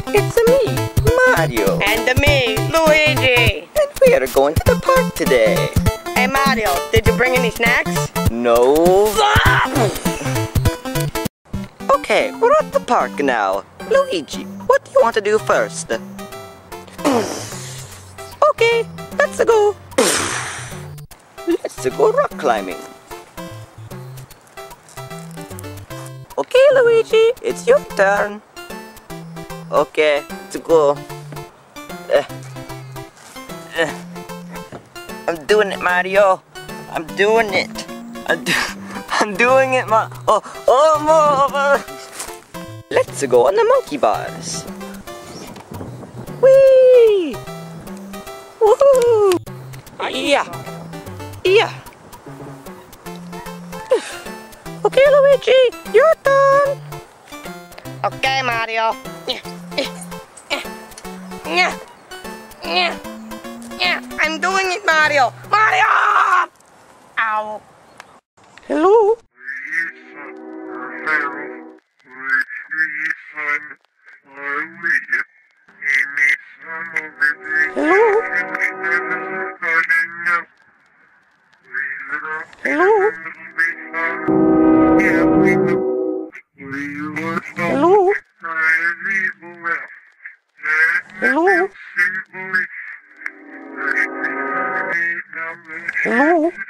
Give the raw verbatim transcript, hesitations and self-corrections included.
It's me, Mario. And me, Luigi. And we are going to the park today. Hey Mario, did you bring any snacks? No. Okay, we're at the park now. Luigi, what do you want to do first? Okay, let's go. Let's go rock climbing. Okay, Luigi, it's your turn. Okay, let's go. Uh, uh, I'm doing it, Mario. I'm doing it. I'm, do I'm doing it, Ma. Oh, oh, more. Let's go on the monkey bars. Whee! Woohoo! Yeah. Yeah. Okay, Luigi, your turn. Okay, Mario. Yeah, yeah, yeah. I'm doing it, Mario. Mario! Ow. Hello? Hello? Hello? Hello? Hello? Hello?